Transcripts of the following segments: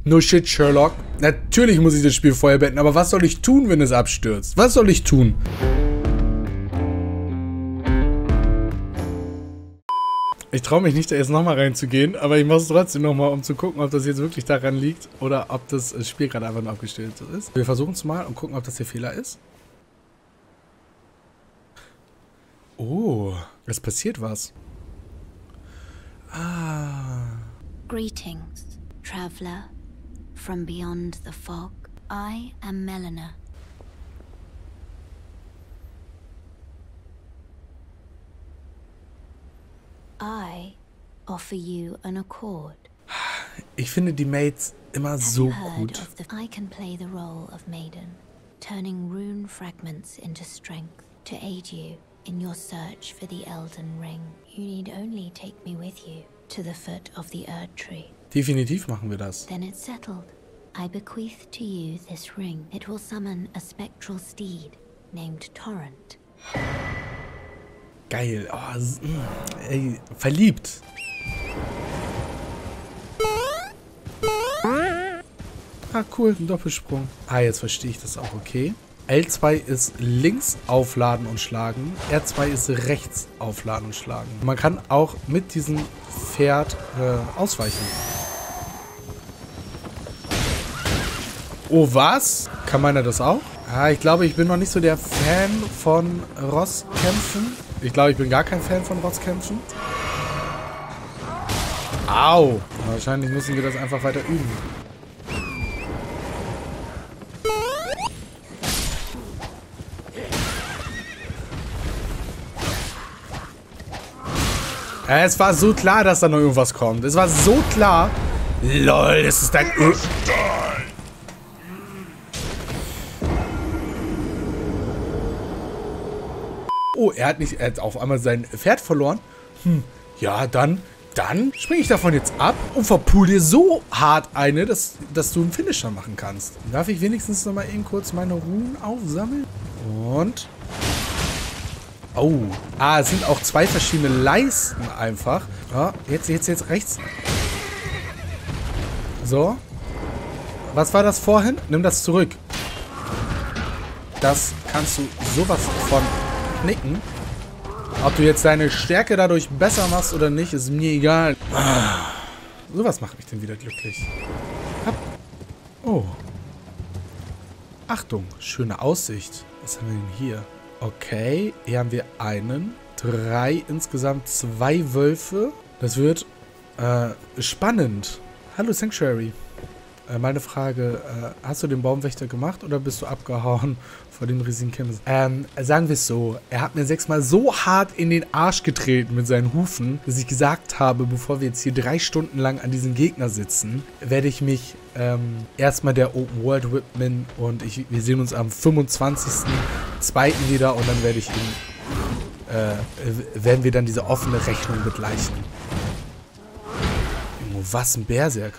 No shit, Sherlock. Natürlich muss ich das Spiel vorher beenden, aber was soll ich tun, wenn es abstürzt? Was soll ich tun? Ich traue mich nicht, da jetzt nochmal reinzugehen, aber ich mache es trotzdem nochmal, um zu gucken, ob das jetzt wirklich daran liegt oder ob das Spiel gerade einfach nur abgestürzt ist. Wir versuchen es mal und gucken, ob das der Fehler ist. Oh, es passiert was. Ah. Greetings, traveler. From beyond the fog, I am Melina. I offer you an accord. Ich finde die Mates immer so gut. I can play the role of Maiden, turning rune fragments into strength to aid you in your search for the Elden Ring. You need only take me with you to the foot of the Erd Tree. Definitiv machen wir das. Then it's settled. I bequeath to you this ring. It will summon a spectral steed named Torrent. Geil. Oh, ey, verliebt. Ah, cool, ein Doppelsprung. Ah, jetzt verstehe ich das auch, okay. L2 ist links aufladen und schlagen. R2 ist rechts aufladen und schlagen. Man kann auch mit diesem Pferd ausweichen. Oh, was? Kann meiner das auch? Ah, ich glaube, ich bin noch nicht so der Fan von Rosskämpfen. Ich glaube, ich bin gar kein Fan von Rosskämpfen. Au! Wahrscheinlich müssen wir das einfach weiter üben. Es war so klar, dass da noch irgendwas kommt. Es war so klar. LOL, das ist dein... Oh, er hat auf einmal sein Pferd verloren. Ja, dann springe ich davon jetzt ab und verpul dir so hart eine, dass du einen Finisher machen kannst. Darf ich wenigstens noch mal eben kurz meine Runen aufsammeln? Und... Oh. Ah, es sind auch zwei verschiedene Leisten einfach. Ja, jetzt rechts. So. Was war das vorhin? Nimm das zurück. Das kannst du sowas von knicken. Ob du jetzt deine Stärke dadurch besser machst oder nicht, ist mir egal. Ah. Sowas macht mich denn wieder glücklich. Oh. Achtung, schöne Aussicht. Was haben wir denn hier? Okay, hier haben wir einen. 3, insgesamt 2 Wölfe. Das wird spannend. Hallo Sanctuary. Meine Frage, hast du den Baumwächter gemacht oder bist du abgehauen vor dem riesigen Kämpfen? Sagen wir es so, er hat mir 6-mal so hart in den Arsch getreten mit seinen Hufen, dass ich gesagt habe, bevor wir jetzt hier 3 Stunden lang an diesem Gegner sitzen, werde ich mich erstmal der Open World widmen und wir sehen uns am 25.02. wieder und dann werde ich werden wir dann diese offene Rechnung begleichen. Was ein Berserker.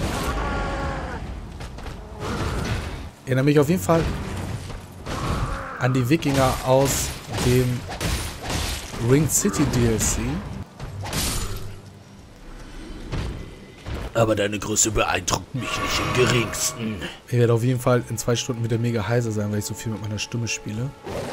Ich erinnere mich auf jeden Fall an die Wikinger aus dem Ring City DLC. Aber deine Größe beeindruckt mich nicht im geringsten. Ich werde auf jeden Fall in 2 Stunden wieder mega heiser sein, weil ich so viel mit meiner Stimme spiele.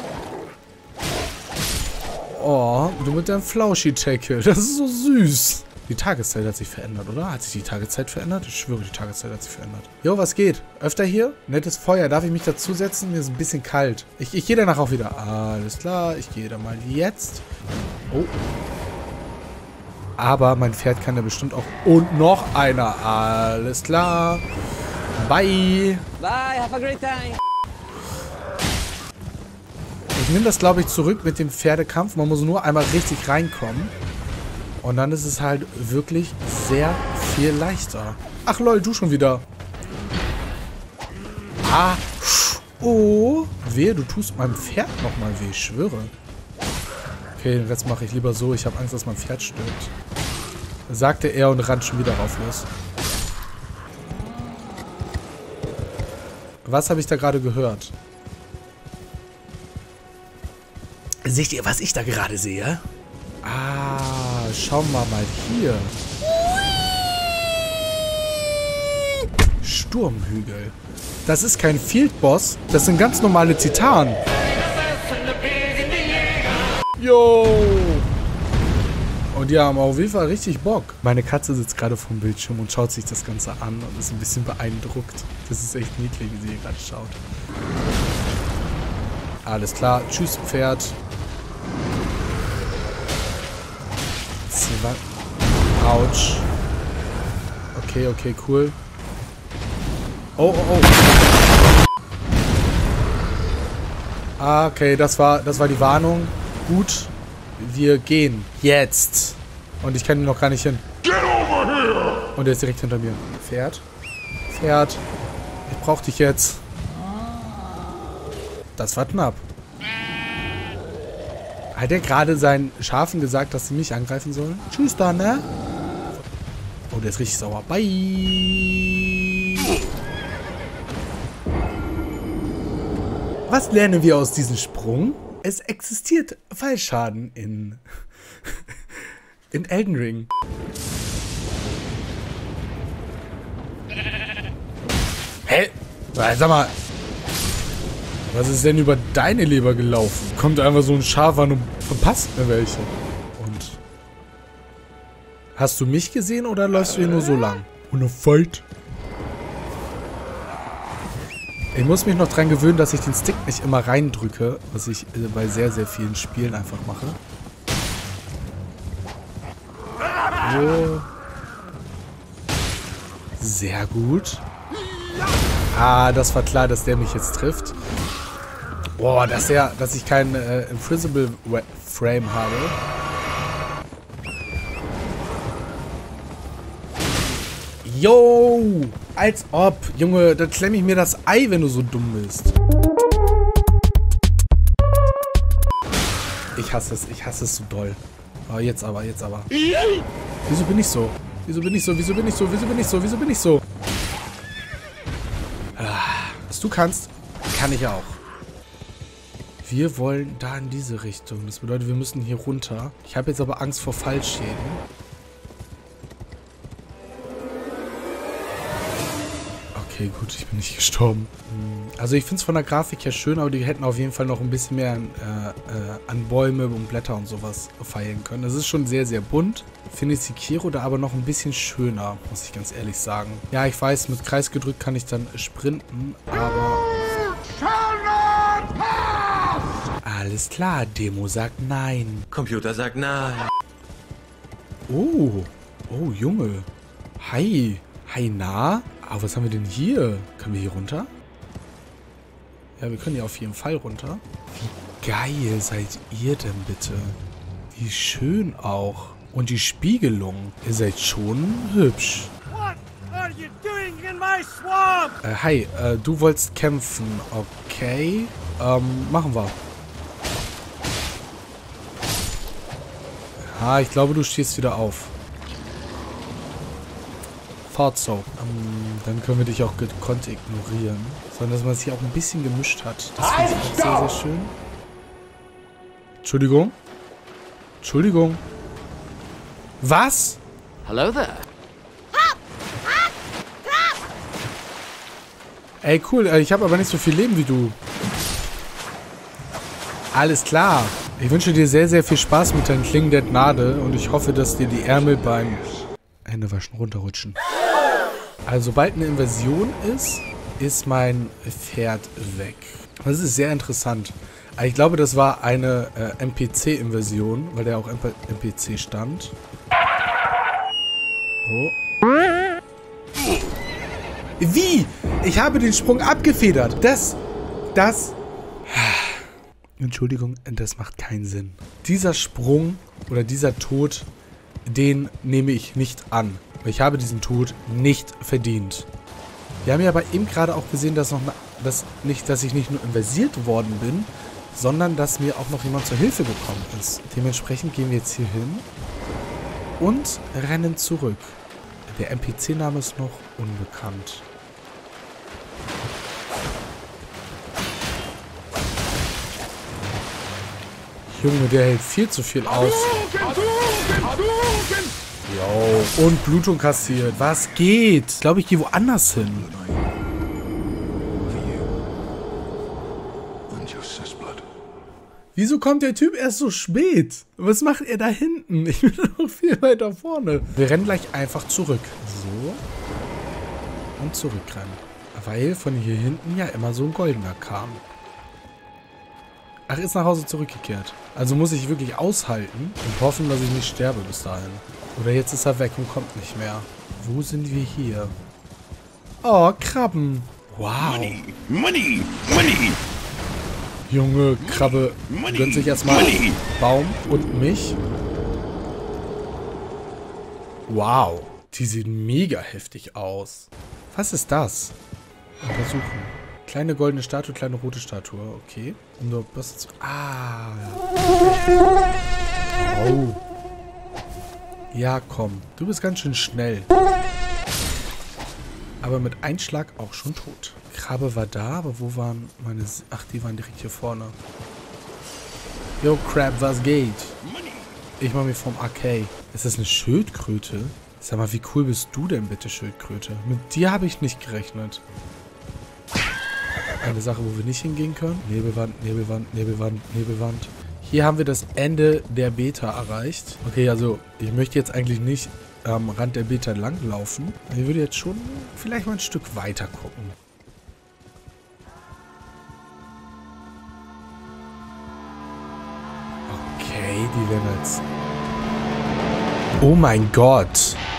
Oh, du mit deinem Flauschi-Tackle. Das ist so süß. Die Tageszeit hat sich verändert, oder? Hat sich die Tageszeit verändert? Ich schwöre, die Tageszeit hat sich verändert. Jo, was geht? Öfter hier? Nettes Feuer. Darf ich mich dazusetzen? Mir ist ein bisschen kalt. Ich gehe danach auch wieder. Alles klar, ich gehe da mal jetzt. Oh. Aber mein Pferd kann ja bestimmt auch... Und noch einer. Alles klar. Bye. Bye, have a great time. Ich nehme das, glaube ich, zurück mit dem Pferdekampf. Man muss nur einmal richtig reinkommen. Und dann ist es halt wirklich sehr viel leichter. Ach lol, du schon wieder. Ah. Oh. Wehe, du tust meinem Pferd nochmal weh, ich schwöre. Okay, den Rest mache ich lieber so. Ich habe Angst, dass mein Pferd stirbt. Sagte er und rannt schon wieder rauf los. Was habe ich da gerade gehört? Seht ihr, was ich da gerade sehe? Ah, schauen wir mal hier. Sturmhügel. Das ist kein Field Boss. Das sind ganz normale Titanen. Yo! Und die haben auf jeden Fall richtig Bock. Meine Katze sitzt gerade vorm Bildschirm und schaut sich das Ganze an und ist ein bisschen beeindruckt. Das ist echt niedlich, wie sie hier gerade schaut. Alles klar. Tschüss, Pferd. Autsch. Okay, okay, cool. Oh, oh, oh. Ah, okay, das war die Warnung. Gut. Wir gehen. Jetzt. Und ich kann ihn noch gar nicht hin. Und er ist direkt hinter mir. Pferd. Pferd. Ich brauch dich jetzt. Das war knapp. Hat er gerade seinen Schafen gesagt, dass sie mich angreifen sollen? Tschüss dann, ne? Oh, der ist richtig sauer. Bye. Was lernen wir aus diesem Sprung? Es existiert Fallschaden in Elden Ring. Hä? Sag mal, was ist denn über deine Leber gelaufen? Kommt einfach so ein Schaf an und verpasst mir welche. Und hast du mich gesehen oder läufst du hier nur so lang? Und ein Fight. Ich muss mich noch dran gewöhnen, dass ich den Stick nicht immer reindrücke, was ich bei sehr, sehr vielen Spielen einfach mache. So. Sehr gut. Ah, das war klar, dass der mich jetzt trifft. Boah, dass ich keinen Invisible Frame habe. Yo! Als ob. Junge, da klemme ich mir das Ei, wenn du so dumm bist. Ich hasse es so doll. Oh, jetzt aber. Wieso bin ich so? Wieso bin ich so? Was du kannst, kann ich auch. Wir wollen da in diese Richtung. Das bedeutet, wir müssen hier runter. Ich habe jetzt aber Angst vor Fallschäden. Okay, gut, ich bin nicht gestorben. Also ich finde es von der Grafik her schön, aber die hätten auf jeden Fall noch ein bisschen mehr an Bäume und Blätter und sowas feilen können. Es ist schon sehr, sehr bunt. Finde ich Sekiro da aber noch ein bisschen schöner, muss ich ganz ehrlich sagen. Ja, ich weiß, mit Kreis gedrückt kann ich dann sprinten, aber... Alles klar, Demo sagt nein. Computer sagt nein. Oh, Junge. Hi. Hi, na? Aber was haben wir denn hier? Können wir hier runter? Ja, wir können hier auf jeden Fall runter. Wie geil seid ihr denn bitte? Wie schön auch. Und die Spiegelung. Ihr seid schon hübsch. Hi, du wolltest kämpfen. Okay. Machen wir. Ah, ich glaube, du stehst wieder auf. Thought so. Dann können wir dich auch gekonnt ignorieren. Sondern dass man es hier auch ein bisschen gemischt hat. Das finde ich auch sehr, sehr schön. Entschuldigung. Entschuldigung. Was? Hello there. Ey, cool. Ich habe aber nicht so viel Leben wie du. Alles klar. Ich wünsche dir sehr, sehr viel Spaß mit deinen Klingen der Gnade. Und ich hoffe, dass dir die Ärmel beim Händewaschen runterrutschen. Also, sobald eine Invasion ist mein Pferd weg. Das ist sehr interessant. Ich glaube, das war eine NPC-Invasion, weil der auch NPC stand. Oh. Wie? Ich habe den Sprung abgefedert. Das... Entschuldigung, das macht keinen Sinn. Dieser Sprung oder dieser Tod, den nehme ich nicht an. Ich habe diesen Tod nicht verdient. Wir haben ja aber eben gerade auch gesehen, dass ich nicht nur invasiert worden bin, sondern dass mir auch noch jemand zur Hilfe gekommen ist. Dementsprechend gehen wir jetzt hier hin und rennen zurück. Der NPC-Name ist noch unbekannt. Junge, der hält viel zu viel aus. Jo, und Blutung kassiert. Was geht? Ich glaube, ich gehe woanders hin. Wieso kommt der Typ erst so spät? Was macht er da hinten? Ich bin noch viel weiter vorne. Wir rennen gleich einfach zurück. So. Und zurückrennen. Weil von hier hinten ja immer so ein goldener kam. Ach, ist nach Hause zurückgekehrt. Also muss ich wirklich aushalten und hoffen, dass ich nicht sterbe bis dahin. Oder jetzt ist er weg und kommt nicht mehr. Wo sind wir hier? Oh, Krabben. Wow. Money, money, money. Junge, Krabbe gönnt sich erstmal Baum und mich. Wow. Die sehen mega heftig aus. Was ist das? Untersuchen. Kleine goldene Statue, kleine rote Statue. Okay. Um nur was zu... Ah. Oh. Ja, komm. Du bist ganz schön schnell. Aber mit Einschlag auch schon tot. Krabbe war da, aber wo waren meine... Ach, die waren direkt hier vorne. Yo, Crab, was geht? Ich mach mir vom Arcade. Ist das eine Schildkröte? Sag mal, wie cool bist du denn bitte, Schildkröte? Mit dir habe ich nicht gerechnet. Eine Sache, wo wir nicht hingehen können. Nebelwand, Nebelwand, Nebelwand, Nebelwand. Hier haben wir das Ende der Beta erreicht. Okay, also ich möchte jetzt eigentlich nicht am Rand der Beta langlaufen. Ich würde jetzt schon vielleicht mal ein Stück weiter gucken. Okay, die werden jetzt... Oh mein Gott!